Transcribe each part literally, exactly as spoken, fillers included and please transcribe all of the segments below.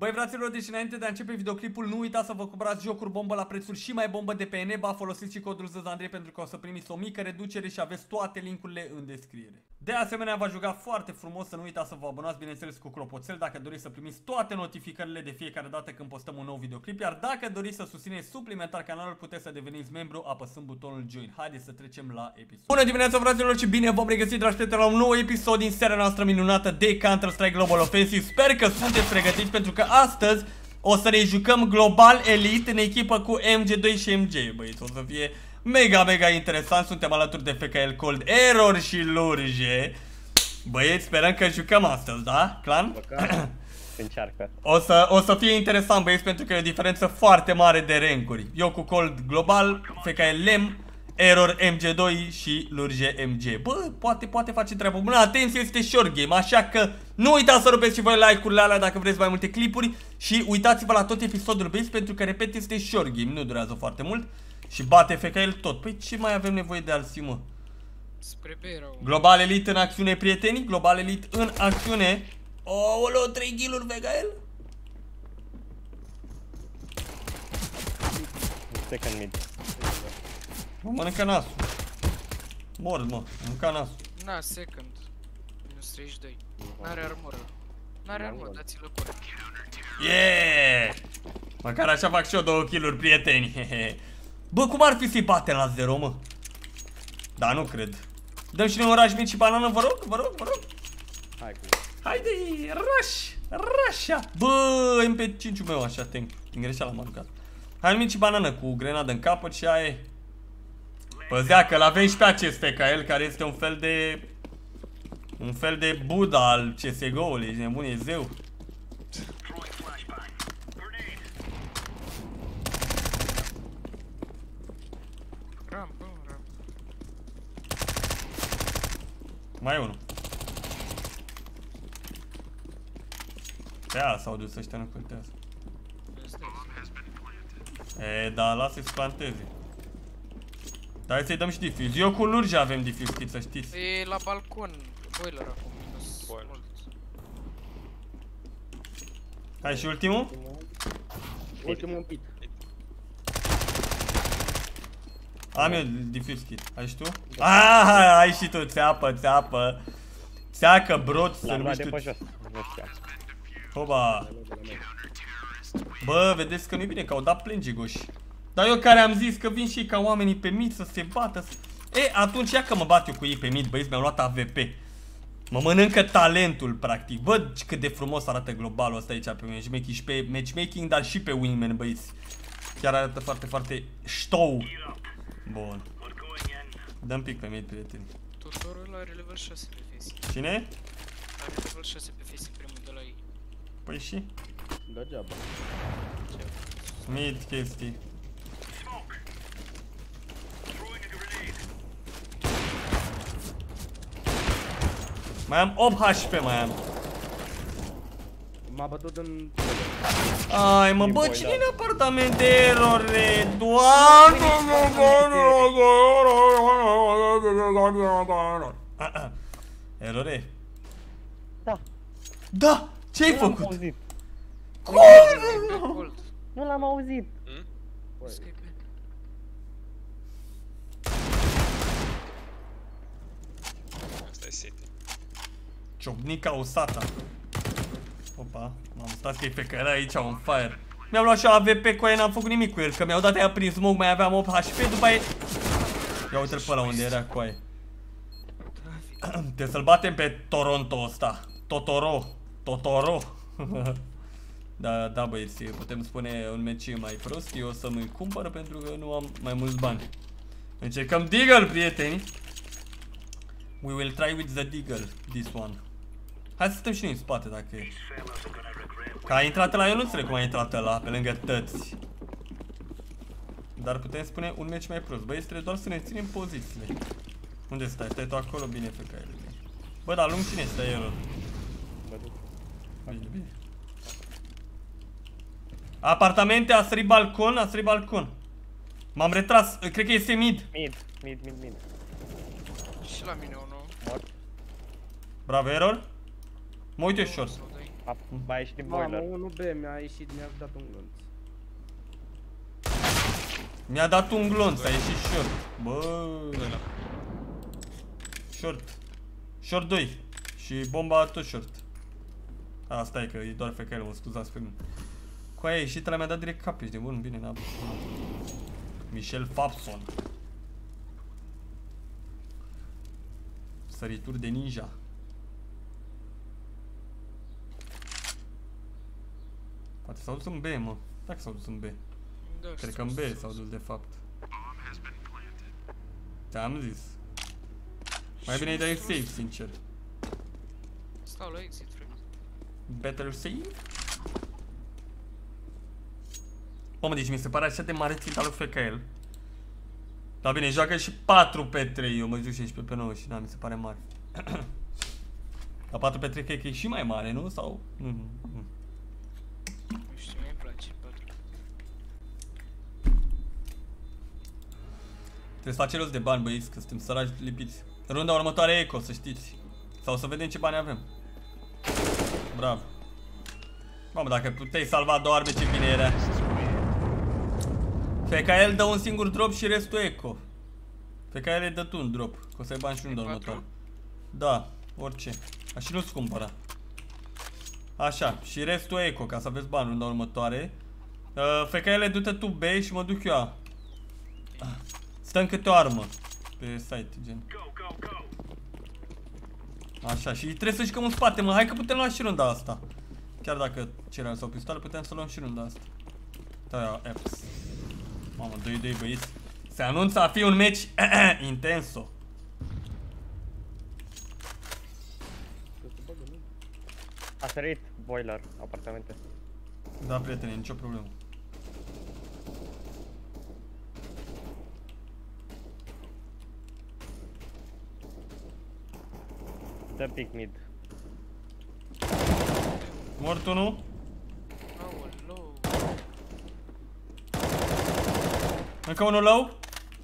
Băi fraților, deci înainte de a începe videoclipul, nu uitați să vă cumpărați jocuri bombă la prețuri și mai bombă de pe Eneba. Folosiți și codul Zandrei pentru că o să primiți o mică reducere și aveți toate linkurile în descriere. De asemenea, v-aș ruga foarte frumos să nu uitați să vă abonați, bineînțeles, cu clopoțel dacă doriți să primiți toate notificările de fiecare dată când postăm un nou videoclip. Iar dacă doriți să susțineți suplimentar canalul, puteți să deveniți membru apăsând butonul Join. Haideți să trecem la episod. Bună dimineața, fraților, și bine v-am regăsit, dragi prieteni, la un nou episod din seria noastră minunată de Counter-Strike Global Offensive. Sper că sunteți pregătiți pentru că astăzi o să ne jucăm Global Elite în echipă cu M G doi și M G. Băieți, o să fie mega, mega interesant. Suntem alături de F K L Cold, Error și Lurje. Băieți, sperăm că jucăm astăzi, da, clan? Încearcă. O să, o să fie interesant, băieți, pentru că e o diferență foarte mare de rankuri. Eu cu Cold Global, F K L Lem, Error M G doi și Lurje M G. Bă, poate, poate face treabă bună. Atenție, este short game, așa că nu uitați să rupeți și voi like-urile alea dacă vreți mai multe clipuri. Și uitați-vă la tot episodul, băieți, pentru că, repet, este short game, nu durează foarte mult. Și bate F K L tot. Păi ce mai avem nevoie de alții, mă? Spre Berau. Global Elite în acțiune, prieteni. Global Elite în acțiune. Ooleo, trei kill-uri F K L. Second mid. Mă mănâncă nasul. Mord, mă, mănâncă nasul. Na, second. Minus treizeci și doi. N-are armură. N-are armură, dați-l acolo. Yeah! Măcar așa fac și eu două kill-uri, prieteni. Bă, cum ar fi să-i batem la zero, mă? Da, nu cred. Dăm și noi un rush mid și banană, vă rog, vă rog, vă rog. Hai cu Haide, rush, rush. Bă, M P cinci-ul meu așa, tank. Din greșeală m-am aruncat. Hai mid și banană cu grenadă în capăt și aia e. Păzea că l-avem și pe acest F K L care este un fel de... Un fel de Buddha al C S G O-ului, ești nebun, e zeu. Ramp, bă, ramp. Mai e unul. Pe aia s-au dus ăștia, nu contează. E, da, lasă-i să planteze. Dar hai să-i dăm și diffuse. Eu cu Lurje avem diffuse kit, să știți. E la balcon, boiler acum, minus mult. Hai și ultimul? ultimul pit. Am eu diffuse kit. Ai și tu? Ah, ai și tu, țeapă, țeapă. Țeacă, brot, să nu știu. Hoba. Bă, vedeți că nu-i bine, că au dat plânge goși. Dar eu care am zis că vin și ca oamenii pe mid să se bată să... E, atunci ia că mă bat eu cu ei pe mid, băieți, mi-au luat A V P. Mă mănâncă talentul, practic. Bă, cât de frumos arată globalul ăsta aici pe matchmaking și pe matchmaking, dar și pe wingman, băieți. Chiar arată foarte, foarte ștou. Bun. Dăm pic pe mid, prieteni. Tutorul are level șase pe face. Cine? Are level șase pe face, primul de la ei. Păi și? Degeaba. Mid chestii. Mai am opt H P, mai am. M-a bătut în... Ai, mă, bă, cine în apartament de erore? Doamne, erore? Da. Da! Ce-ai făcut? Auzit. Cold. Nu l-am auzit. Escape. Asta e City. Ciocnica usata. Opa, m-am stat că e pe care aici un fire. Mi-am luat și A V P cu aia, n-am făcut nimic cu el, că mi-au dat aia prin smoke, mai aveam opt H P, după aia... Ia uite-l pe ăla unde era cu aia. Trebuie să-l batem pe Toronto ăsta. Totoro. Totoro. Da, da, băieți, putem spune un meci mai prost, eu o să-mi cumpăr pentru că nu am mai mulți bani. Încercăm Deagle, prieteni. We will try with the Deagle, this one. Hai să stăm și noi în spate dacă e. Că a intrat ăla, eu nu înțeleg cum a intrat ăla pe lângă tăți. Dar putem spune un meci mai prost. Băi, trebuie doar să ne ținem pozițiile. Unde stai? Stai tu acolo? Bine, F K L. Bă, dar lung cine stai el? Bine, bine. Apartamente, a sărit balcon, a sărit balcon. M-am retras, cred că este mid. Mid, mid, mid, mid. Și la mine unul. Mort. Bravo, Error. Mă uit eu short. Sau doi. A, a ieșit din Mamă, boiler. unu B mi-a ieșit, mi-a dat un glonț. Mi-a dat un glonț, a ieșit short. Bă. Short. Short doi. Și bomba tot short. Asta e că e doar F K L, mă scuzați pe mine. Cu aia ieșit, ăla mi-a dat direct cap, ești de bun, bine, n-a. Michel Fabson. Sărituri de ninja. Poate s-au dus în B, mă. Dacă s-au dus în B. Da, Cred că în B s-au dus de fapt. Te-am zis. Mai bine îi dai safe, sincer. Stau la exit, frate. Better safe? Mamă, deci mi se pare așa de mare ținta lui F K L. Dar bine, joacă și patru pe trei, eu mă joc șaisprezece pe nouă și da, mi se pare mare. La patru pe trei cred că e și mai mare, nu? Sau? Mm -hmm. Nu știu, mie îmi place patru. Trebuie să facem rost de bani, băieți, că suntem săraci lipiți. Runda următoare e eco, să știți. Sau să vedem ce bani avem. Bravo. Mamă, dacă puteai salva două arme, ce bine era. F K L dă un singur drop și restul eco. F K L dă tu un drop, că o să ai bani și runda următoare. Da, orice. Și nu-ți cumpăra. Așa, și restul eco, ca să aveți bani runda următoare. uh, F K L du-te tu B și mă duc eu A. Stăm câte o armă pe site, gen. Așa, și trebuie să jucăm în spate, mă. Hai că putem lua și runda asta. Chiar dacă ceilalți sau pistoale, putem să luăm și runda asta. Da, apps. Mamă, doi doi băieți. Se anunță a fi un meci intenso. A sărit boiler, apartamente. Da, prietene, nicio problemă. Dă pic mid. Mort unul. Aoleu. Încă unul low.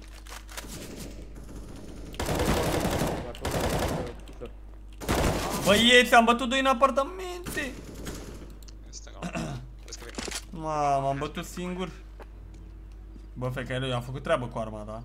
Băieți, am bătut doi în apartamente. Asta nu. Vezi că vine. Mamă, am bătut singur. Bă, feca, eu am făcut treabă cu arma, da?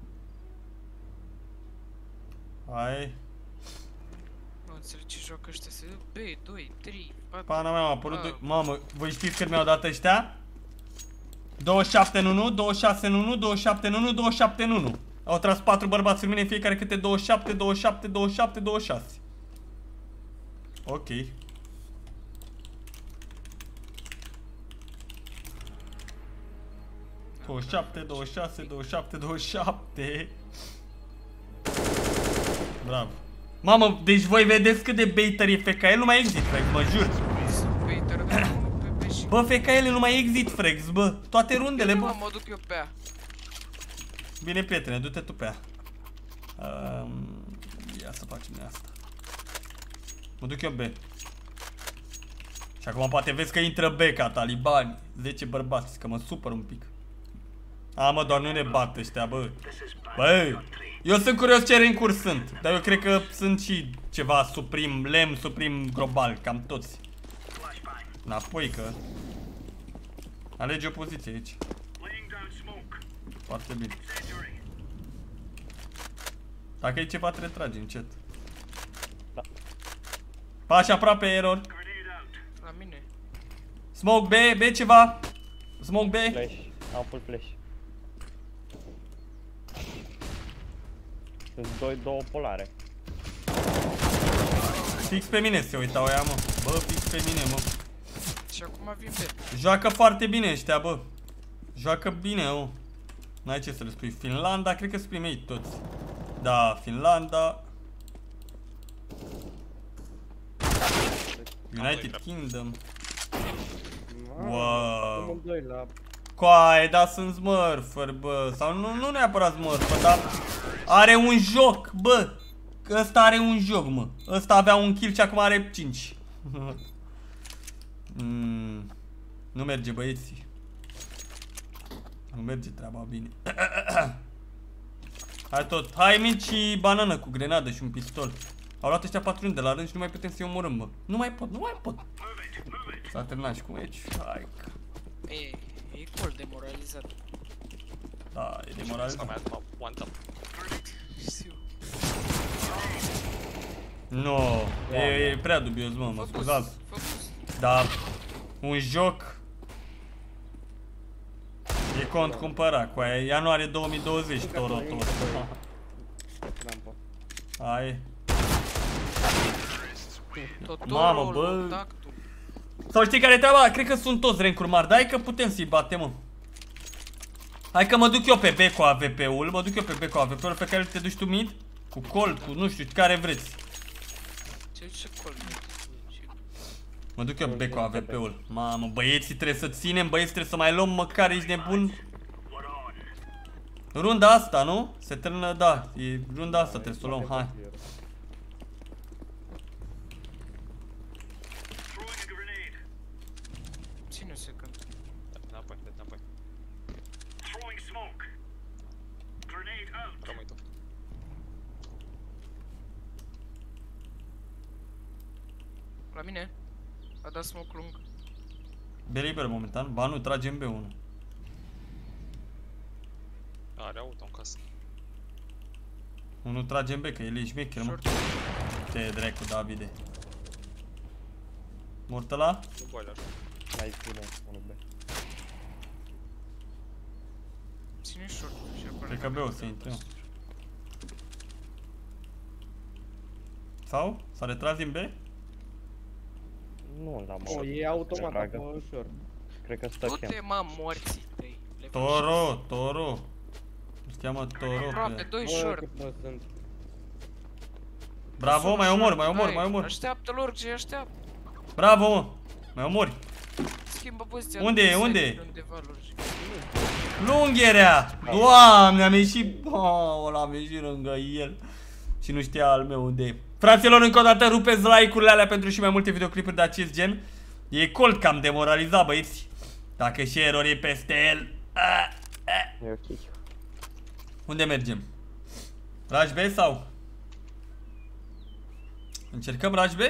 Hai. Nu înțeleg ce joacă ăștia, se dă B, doi, trei, patru. Pana mea, am apărut Ah. doi. Mamă, voi știți cât mi-au dat ăștia? douăzeci și șapte în unu, douăzeci și șase în unu, douăzeci și șapte în unu, douăzeci și șapte în unu. Au tras patru bărbați în mine, fiecare câte douăzeci și șapte, douăzeci și șapte, douăzeci și șapte, douăzeci și șase. Ok. douăzeci și șapte, douăzeci și șase, douăzeci și șapte, douăzeci și șapte. Bravo. Mamă, deci voi vedeți cât de baiter e F K L, nu mai exit, frag, mă jur. Sunt baiter, dar unul pe B și... Bă, F K L nu mai exit, frags, bă. Toate rundele, Nu bă. mă duc eu pe A. Bine, prietene, du-te tu pe ea. Um, ia să facem de asta. Mă duc eu B. Și acum poate vezi că intră B ca talibani. zece bărbați, că mă supăr un pic. A, mă, doar nu ne bat ăștia, bă. Bă, eu sunt curios ce rank-uri sunt. Dar eu cred că sunt și ceva suprim, lem, suprim global, cam toți. Înapoi că... Alege o poziție aici. Foarte bine. Dacă e ceva, te retragi încet. Da. Pași aproape, error. La mine. Smoke B, B ceva. Smoke B. Flash. Am full flash. Sunt doi, două polare. Fix pe mine se uitau ea, mă. Bă, fix pe mine, mă. Și acum vin B. Joacă foarte bine ăștia, bă. Joacă bine, mă. N-ai ce să le spui. Finlanda, cred că sunt primei toți. Da, Finlanda. United Kingdom. Wow. Amândoi la... Coaie, da, sunt smurfer, bă. Sau nu, nu neapărat smurfer, dar are un joc, bă. Ăsta are un joc, mă. Ăsta avea un kill și acum are cinci. mm, nu merge, băieții. Nu merge treaba bine. Hai tot. Hai mici și banană cu grenadă și un pistol. Au luat ăștia patru de la rând și nu mai putem să-i omorâm, bă. Nu mai pot, nu mai pot. S-a terminat și cu meci. Hai că... E, e cool demoralizat. Da, e S-a demoralizat. mai dat one tap. Știu. No, e, e prea dubios, mă, mă scuzați. Făcus. Dar un joc e cont cumpărat cu aia, ianuarie două mii douăzeci, Toronto. Rampă. Hai. Totorul, Mamă, bă. tactul. Sau știi care e treaba? Cred că sunt toți rankuri mari, dar hai că putem să-i batem, mă. Hai că mă duc eu pe B cu A V P-ul, mă duc eu pe B cu A V P-ul pe care te duci tu mid, cu Colt, cu nu știu, care vreți. Ce ce col? Mă duc eu pe B cu A V P-ul. Mamă, băieții trebuie să ținem, băieți trebuie să mai luăm măcar, ești nebun. Runda asta, nu? Se termină, da, e runda asta, trebuie să o luăm, hai. Ține o secundă. Înapoi, de înapoi. Rămâi tu. La mine? A dat smoke lung. B liber momentan, ba nu, tragem B unu. Are auto în casă. Unu tragem B, că el e șmecher, mă. Short. Ce dracu, Davide. Mortă la? Nu boiler. Mai ține, unul B. Ține short. Și acolo. Cred că B o să intre. Sau? S-a retras din B? Nu l-am O, auzit. e automat Dragă. acolo ușor. Cred că stă Du-te, chem. mă, morții tăi. Le Toro, Toro. Se cheamă Toro. Aproape, pe- doi Bă, short. cât mă sunt. Bravo, mai omor, mai omor, mai omor. Așteaptă lor, ce așteaptă. Bravo, mă. Mai omori. Schimbă poziția. Unde e, nu unde se- e? Undeva lor. Lungherea! Doamne, am ieșit. Oh, l-am ieșit lângă el. Și nu știa al meu unde e. Fraților, încă o dată rupeți like-urile alea pentru și mai multe videoclipuri de acest gen. E cold că am demoralizat, băieți. Dacă și erori e peste el. Ah, ah. E ok. Unde mergem? Rush B sau? Încercăm Rush B?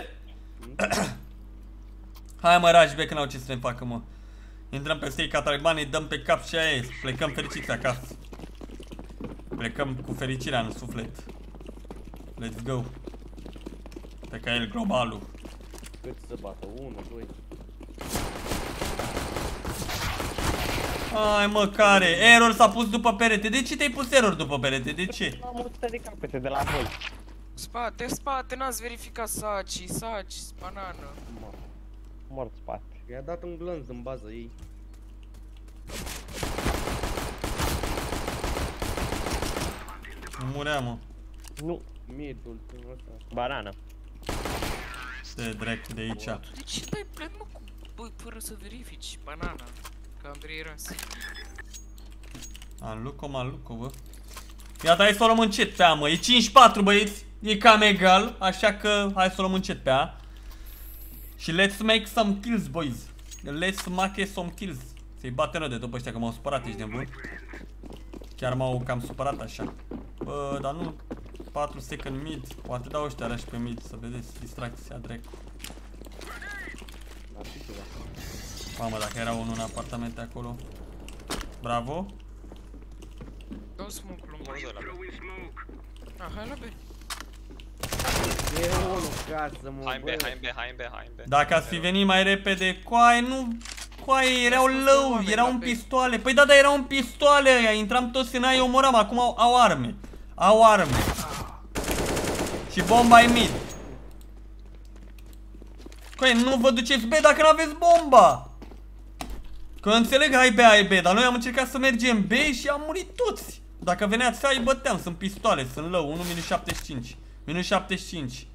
Hai mă, Rush B, că n-au ce să ne facă, mă. Intrăm peste ei ca talibani, îi dăm pe cap și aia e. Plecăm fericiți acasă. Plecăm cu fericirea în suflet. Let's go. Pe ca el globalul. Cât să bată? unu, doi. Hai mă, care? Error s-a pus după perete. De ce te-ai pus error după perete? De ce? Am o sută de capete de la voi. Spate, spate, n-ați verificat saci, saci, banană. Mor. Mort spate. I-a dat un glonț în bază ei. Nu murea, mă. Nu. Mid-ul, ăsta. Banană. De dracu de aici. Tu de ce dai plec, mă, cu, bă, fără să verifici banana? Ca Andrei Ras. Aluco, maluco, bă. Iată, hai să o luăm încet pe A, mă. E cinci patru, băieți. E cam egal, așa că hai să o luăm încet pe A. Și let's make some kills, boys. Let's make some kills. Să-i batem noi de după ăștia, că m-au supărat, ești nebun. Chiar m-au cam supărat așa. Bă, dar nu patru second mid. Poate dau ăștia arași pe mid, să vedeți distracția dracu. Ar fi ceva. Mamă, dacă era unul în apartamente acolo. Bravo. Dau smoke lung. Unul de la B. Ah, hai la B. E unul casă, mă, Hai în B, bă. hai în B, hai în B, hai în B. Dacă ați fi venit mai repede, coai, nu... Coai, erau Sunt lău, oameni erau la în B. pistoale. Păi da, dar erau în pistoale ăia, intram toți în aia, omoram, acum au, au arme. Au arme. Și bomba e mid. Coai, nu vă duceți B dacă nu aveți bomba. Că înțeleg, hai B, hai B, dar noi am încercat să mergem B și am murit toți. Dacă veneați A, îi băteam, sunt pistoale, sunt lău, unu minus șaptezeci și cinci. Minus șaptezeci și cinci.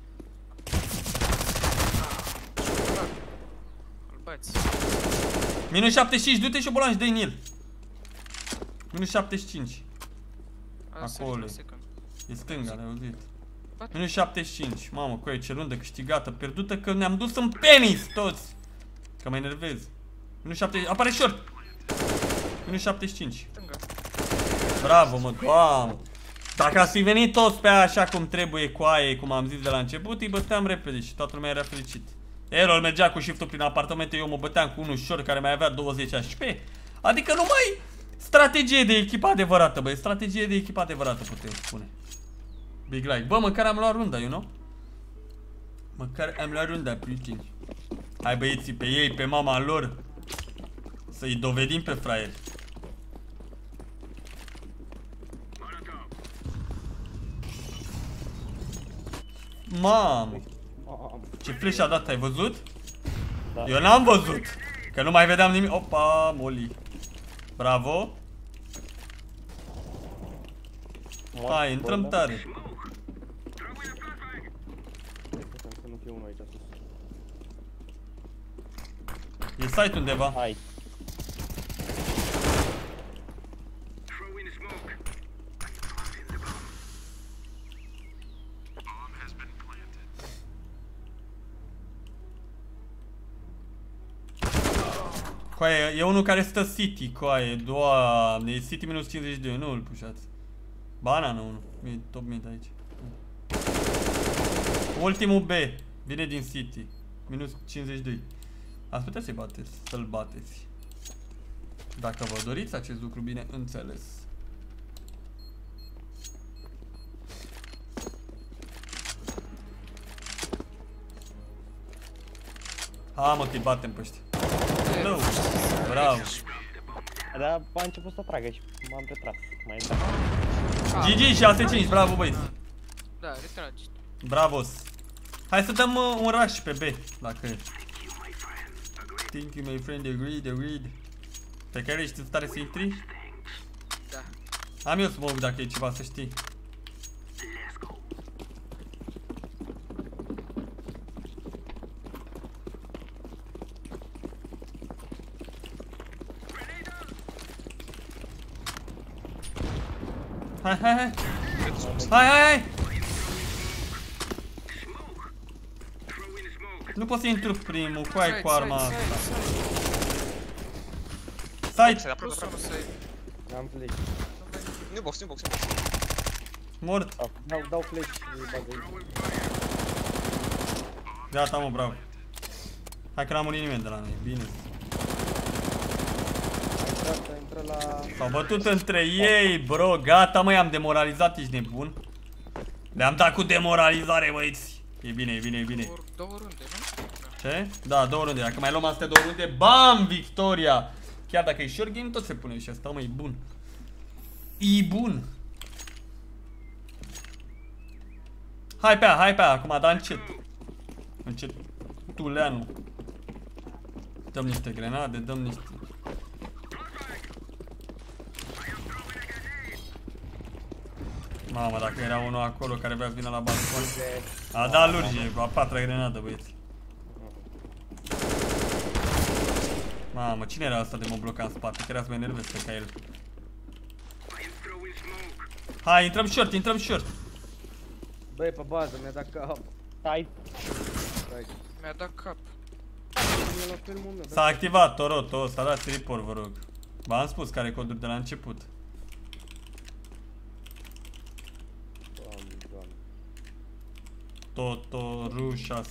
Îl bați. Minus șaptezeci și cinci, du-te și o bolan și dă-i în el. Minus șaptezeci și cinci. A, sărit Acolo. la second. E stânga, le-ai auzit. Bate. Minus șaptezeci și cinci. Mamă, cu ce rundă câștigată, pierdută, că ne-am dus în penis toți. Că mă enervez. Minus șaptezeci, apare short. Minus șaptezeci și cinci. Stânga. Bravo, mă, doamne. Dacă ați fi venit toți pe aia așa cum trebuie cu aia, cum am zis de la început, îi băteam repede și toată lumea era fericit. Errol mergea cu shift-ul prin apartamente, eu mă băteam cu unul ușor care mai avea douăzeci H P. Adică numai strategie de echipă adevărată, băi, strategie de echipă adevărată putem spune. Big like. Bă, măcar am luat runda, you know? Măcar am luat runda, prieteni. Hai băieții, pe ei, pe mama lor. Să-i dovedim pe fraieri. Mamă. Ce flash a dat, ai văzut? Da. Eu n-am văzut. Că nu mai vedeam nimic. Opa, Molly. Bravo. Hai, intrăm tare. Să nu fie unul aici sus. E site undeva. Hai. Coaie, e unul care stă City, coaie, doamne, e City minus cincizeci și doi, nu îl pușați. Banana unul, e top mid aici. Ultimul B, vine din City, minus cincizeci și doi. Ați putea să-i bateți, să-l bateți. Dacă vă doriți acest lucru, bine înțeles. Ha, mă, că-i batem pe ăștia. No. Bravo. Dar a început să tragă și m-am retras. Mai intrat. G G, șase cinci, bravo băieți. Da, retragi. Bravos. Hai să dăm uh, un rush pe B, dacă e. Thank you, my friend, agreed, agreed. Pe care ești în stare să intri? Da. Am eu smoke dacă e ceva, să știi. Hai, hai, hai! Hai, hai, hai! Nu pot să intru primul, cu ai cu arma asta. Side! Plus unul side. Am flash. New box, new box, new box. Mort! Dau, dau, dau flash și îi bag aici. Gata, mă, bravo. Hai că n-a murit nimeni de la noi, bine. A intrat, a intrat la... S-au bătut între ei, bro, gata, mă, i-am demoralizat, ești nebun? Le-am dat cu demoralizare, băieți. E bine, e bine, e bine. Două runde, nu? Ce? Da, două runde, dacă mai luăm astea două runde, bam, victoria! Chiar dacă e short game, tot se pune și asta, mă, e bun. E bun. Hai pe aia, hai pe aia, acum, da încet. Încet, tuleanu. Dăm niște grenade, dăm niște... Mamă, dacă era unul acolo care vrea să vină la balcon. A dat lurge, a patra grenadă, băieți. Mamă, cine era asta de mă bloca în spate? Că era să mă enervez pe ca el. Hai, intrăm short, intrăm short. Băi, pe bază, mi-a dat cap. Hai. Stai. Mi-a dat cap. Mi-a luat filmul meu, S-a activat Toroto, s-a dat report, vă rog. V-am spus care coduri de la început. Doamne, doamne. Totoru șase.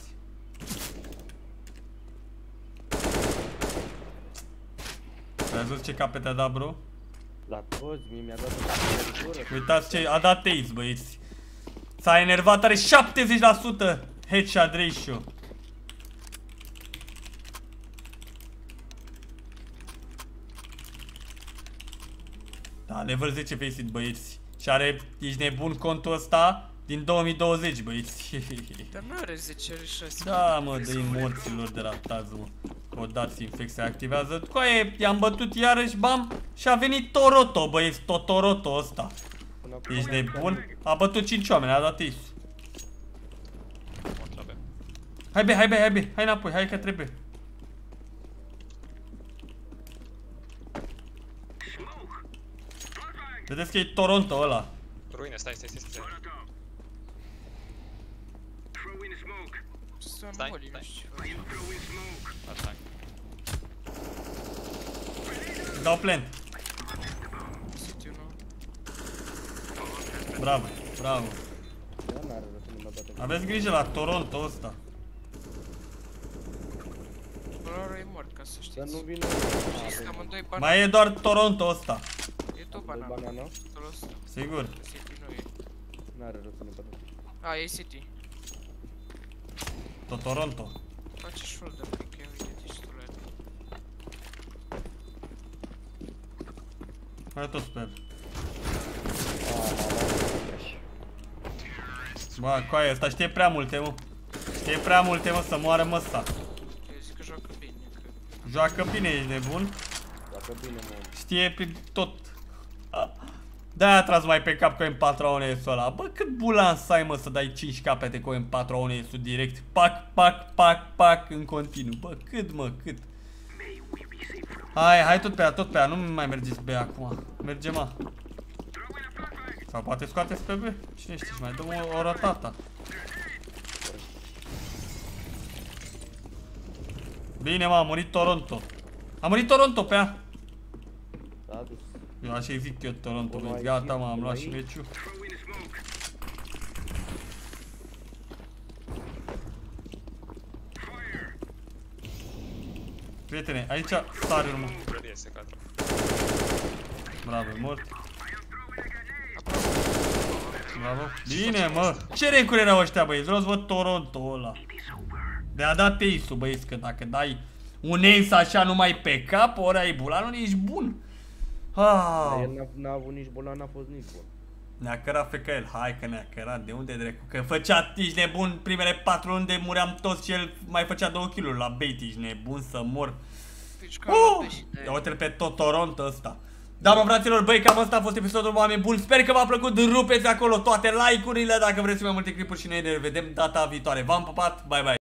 Ai văzut ce capete a dat, bro? La toți, mie mi-a dat o gură. Uitați ce a dat Ace, băieți. S-a enervat, are șaptezeci la sută headshot ratio. Da, level zece faceit, băieți. Și are, ești nebun, contul ăsta din două mii douăzeci, băieți. Dar nu are zece, are șase. Da, mă, dă-i morților de la tază, mă. Codați infect se activează. Coaie, i-am bătut iarăși, bam. Și a venit Toroto, băieți, Totoroto ăsta. Ești nebun? A bătut cinci oameni, a dat ace. Hai be, hai be, hai be, hai înapoi, hai că trebuie. Vedeți că e Toronto ăla. Ruine, stai, stai, stai, stai. Stai, Stai, Molly, nu stai. știu. Așa. Dau plant. City unu. Bravo, bravo. Ea n-are rost să nu mă bate. Aveți grijă la Toronto ăsta. Să nu vină. Și sunt amândoi banane. Mai e doar Toronto ăsta. E tot Banana. banana. Banana. Ăla ăsta. Sigur. City nu e. N-are rost să ne bătăm. A, e City. Tot Toronto. Face shoulder pick, ia uite destule. Hai tot pe el. Ah, Bă, coaie, ăsta știe prea multe, mă. Știe prea multe, mă, să moară mă ăsta. Eu zic că joacă bine, că... Joacă bine, ești nebun. Dacă bine, mă. Știe prin tot. De-aia a tras mai pe cap cu M patru A O N S-ul ăla. Bă, cât bulans ai, mă, să dai cinci capete cu M patru A O N S-ul direct. Pac, pac, pac, pac, în continuu. Bă, cât, mă, cât. Hai, hai tot pe ea, tot pe ea. Nu mai mergeți pe ea acum. Merge, mă. Sau poate scoateți pe B. Cine știe, și mai dăm o, o rotată. Bine, mă, a murit Toronto. A murit Toronto pe ea. S-a dus. Eu așa zic eu Toronto, Bună vezi, aici, gata, mă, am bună luat și aici. meciul. Prietene, aici sare urmă. Ready este cadru. Bravo, mort. Bravo. Bine, mă. Ce recuri erau ăștia, băieți? Vreau să văd Toronto ăla. De-a dat ace-ul, băieți, că dacă dai un ace așa numai pe cap, ori ai bulanul, ești bun. Dar Ah. el n-a- n-a avut nici bolan, n-a fost nici bun. Ne-a cărat fecă el, hai că ne-a cărat, de unde dracu? Că făcea, ești nebun, primele patru runde muream toți și el mai făcea două kill-uri la bait, ești nebun să mor. Deci ca Uh! la și de... Ia uite-l pe tot Toronto ăsta. Da, mă, fraților, băi, cam asta a fost episodul, oameni buni. Sper că v-a plăcut, rupeți acolo toate like-urile dacă vreți mai multe clipuri și noi ne vedem data viitoare. V-am pupat, bye bye.